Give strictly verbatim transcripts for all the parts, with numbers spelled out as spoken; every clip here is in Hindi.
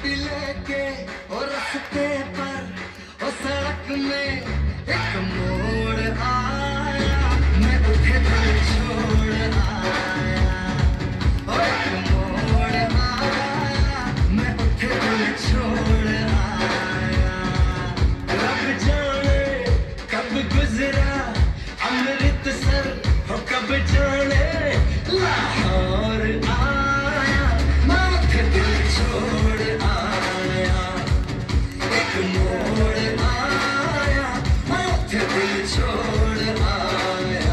गड्डी लेके और रास्ते पर और सड़क में एक मोड़ आया, मैं उठे दिल छोड़ आया। और एक मोड़ आया, मैं उठे दिल छोड़ आया। रब जाने कब गुजरा अमृतसर, हो कब जाने लाहौर आया, मैं उठे दिल छोड़ आया। एक मोड़ आया, मैं उठे दिल छोड़ आया।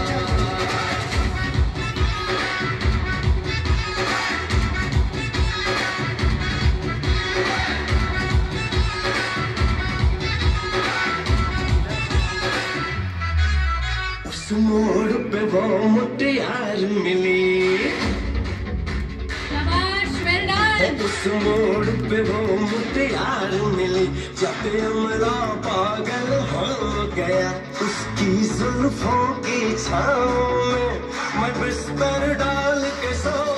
उस मोड़ पे वो मुटियार मिली, उस मोड़ पे वो मुटियार मिली, जब अमरा पागल हो गया उसकी जुल्फों की छाँव में मैं बिस्तर डाल के सो